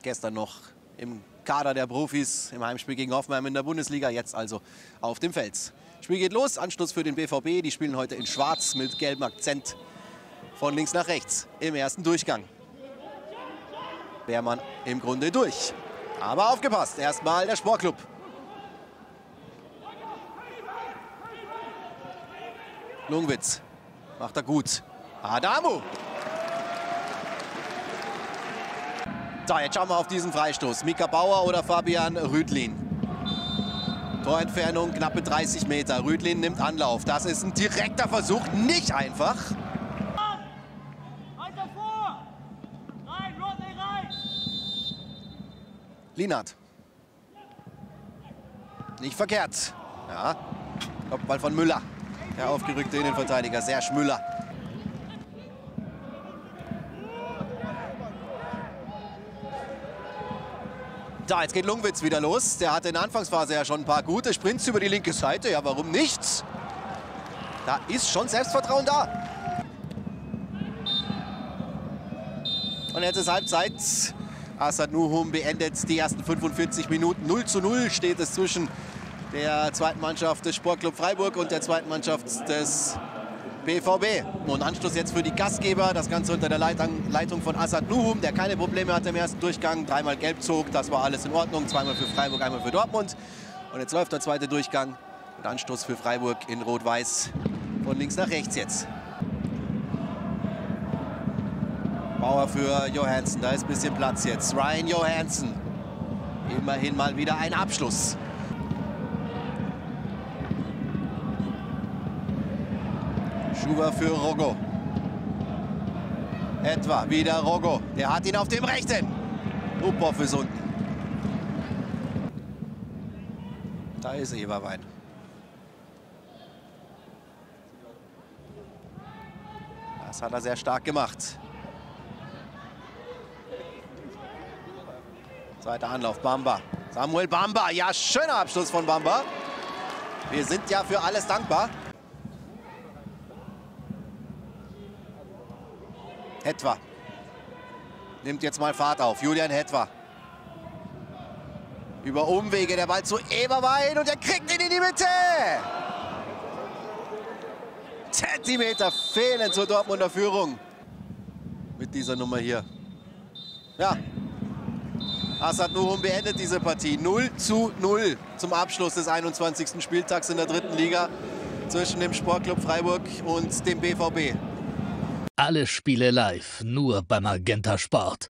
Gestern noch im Kader der Profis im Heimspiel gegen Hoffenheim in der Bundesliga, jetzt also auf dem Feld. Spiel geht los, Anstoß für den BVB. Die spielen heute in Schwarz mit gelbem Akzent von links nach rechts im ersten Durchgang. Wäre man im Grunde durch. Aber aufgepasst, erstmal der Sportclub. Lungwitz macht er gut. Adamu. So, jetzt schauen wir auf diesen Freistoß. Mika Bauer oder Fabian Rüdlin. Torentfernung knappe 30 Meter. Rüdlin nimmt Anlauf. Das ist ein direkter Versuch, nicht einfach. Lienhardt. Nicht verkehrt. Ja, Kopfball von Müller. Der aufgerückte Innenverteidiger, Serge Müller. Da, jetzt geht Lungwitz wieder los. Der hatte in der Anfangsphase ja schon ein paar gute Sprints über die linke Seite. Ja, warum nicht? Da ist schon Selbstvertrauen da. Und jetzt ist Halbzeit. Asad Nuhum beendet die ersten 45 Minuten. 0:0 steht es zwischen der zweiten Mannschaft des Sportclub Freiburg und der zweiten Mannschaft des BVB. Und Anstoß jetzt für die Gastgeber. Das Ganze unter der Leitung von Asad Nuhum, der keine Probleme hatte im ersten Durchgang. Dreimal gelb zog, das war alles in Ordnung. Zweimal für Freiburg, einmal für Dortmund. Und jetzt läuft der zweite Durchgang. Und Anstoß für Freiburg in Rot-Weiß. Von links nach rechts jetzt. Bauer für Johansen, da ist ein bisschen Platz jetzt. Ryan Johansen. Immerhin mal wieder ein Abschluss. Schuber für Rogo. Etwa wieder Rogo. Der hat ihn auf dem rechten. Uphoff ist unten. Da ist Eberwein. Das hat er sehr stark gemacht. Zweiter Anlauf, Bamba. Samuel Bamba. Ja, schöner Abschluss von Bamba. Wir sind ja für alles dankbar. Hetwa nimmt jetzt mal Fahrt auf. Julian Hetwa. Über Umwege der Ball zu Eberwein und er kriegt ihn in die Mitte. Zentimeter fehlen zur Dortmunder Führung. Mit dieser Nummer hier. Ja. Asad Nuhum beendet diese Partie. 0:0 zum Abschluss des 21. Spieltags in der dritten Liga zwischen dem Sportclub Freiburg und dem BVB. Alle Spiele live, nur bei Magenta Sport.